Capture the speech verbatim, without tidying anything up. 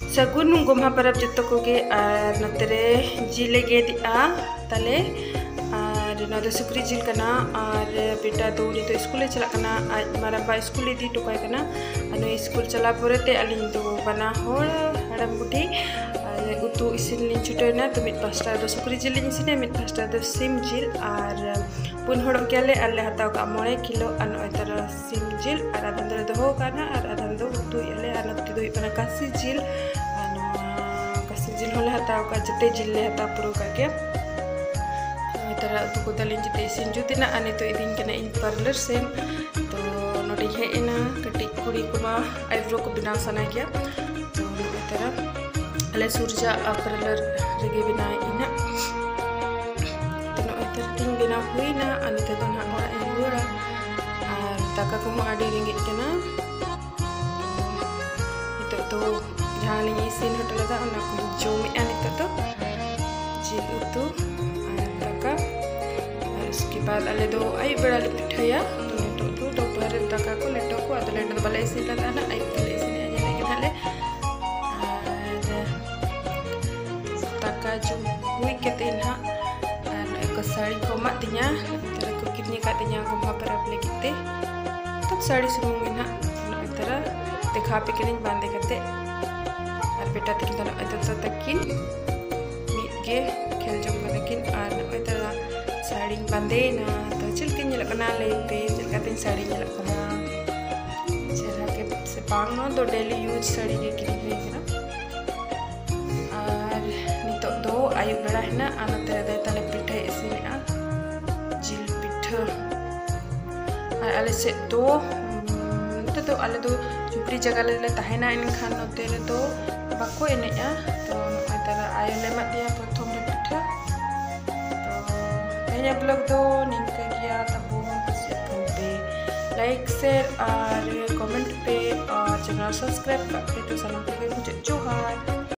सगुन गोम्हा परब जतो कोगे और नतरे जिले गेदिया ताले और नदे सुक्री जिल कना और बेटा तो उनी तो स्कूल चला कना आज मारबा स्कूल इदी टुकाय कना अनु स्कूल चला पोरेते अलिन तो बना होड़ हड़म बुटी उतु इसिन लिन छुटोना तो मिट पास्टा दो सुक्री जिल लिन सिने मिट पास्टा दो सिम जिल और पुन होड़ केले अल्ले हताव का मोड़े किलो अनु एतर सिम जिल और आधन दरे दो हो काना और आधन दो उतु एले अनु ती दो इपना कासी जिल अनु कासी जिल होले हताव का जते जिल ले हताव पुरो का के एतर उतु को दलिन जते इसिन जुतिना अनि तो इदिन कना इन पार्लर सेम तो नोडी हे एना कटी कुड़ी कुमा आईब्रो को बिना सना गया तो एतर अले सूरजा पार्लर रेगे बिना इना तो एतर तीन बिना हुईना अनि तो ना ओरा एगोरा और ताका को mo आडी रिंगिट केना तो तो जहां लिंग इसिन होटल दा ओना को जोमी अनि तो जिल उतु और ताका और उसके बाद अले दो आई बड़ा ले पिठाया तो नेटो तो दोपहर ताका को लेटो को अदले लेटो बले इसिन ला ना आई बले इसिन aja lagi hale जो हुई ketin ha ko sari ko mak tinya tara ko kirnya katanya ko mapara ple kite तब साड़ी सुमंगिन ha tara देखा पे किन बांधे करते और बेटा तकिन तो ऐसा तकिन मीट के खेल जम तकिन और तरा साड़ी बांधे ना तो चिल के nyelak kena lepe चिल katin साड़ी nyelak kena cara के से पांग no तो डेली यूज साड़ी के किन हुई ना दो आयु बड़ा है ना आना तेरे दे तले पिठे इसने आ जिल पिठे और अले से दो तो तो अले दो चुपड़ी जगह ले लेता है ना इन खान होते हैं तो बाको इन्हें आ तो तेरा आयु ले मत दिया प्रथम ले पिठे तो पहले ब्लॉग दो निंका किया तब वो हम किसी पे लाइक शेयर और कमेंट पे और चैनल सब्सक्राइब करके तो सलाम करके मुझे जोहार।